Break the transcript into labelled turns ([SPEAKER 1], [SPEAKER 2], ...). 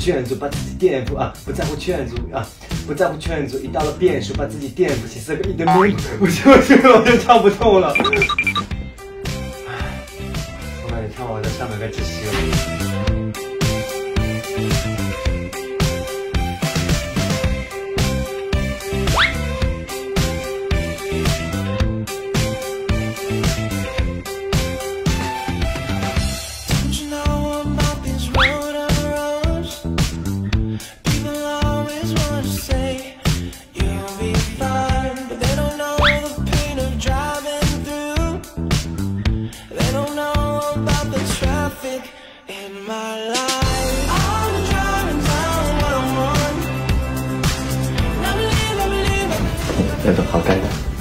[SPEAKER 1] 劝阻，把自己颠覆啊，不在乎劝阻啊，不在乎劝阻，一到了变数，把自己颠覆，写4个亿的名，不行，我就唱不动了。我感觉唱完我在上面该窒息了。那都好尴尬。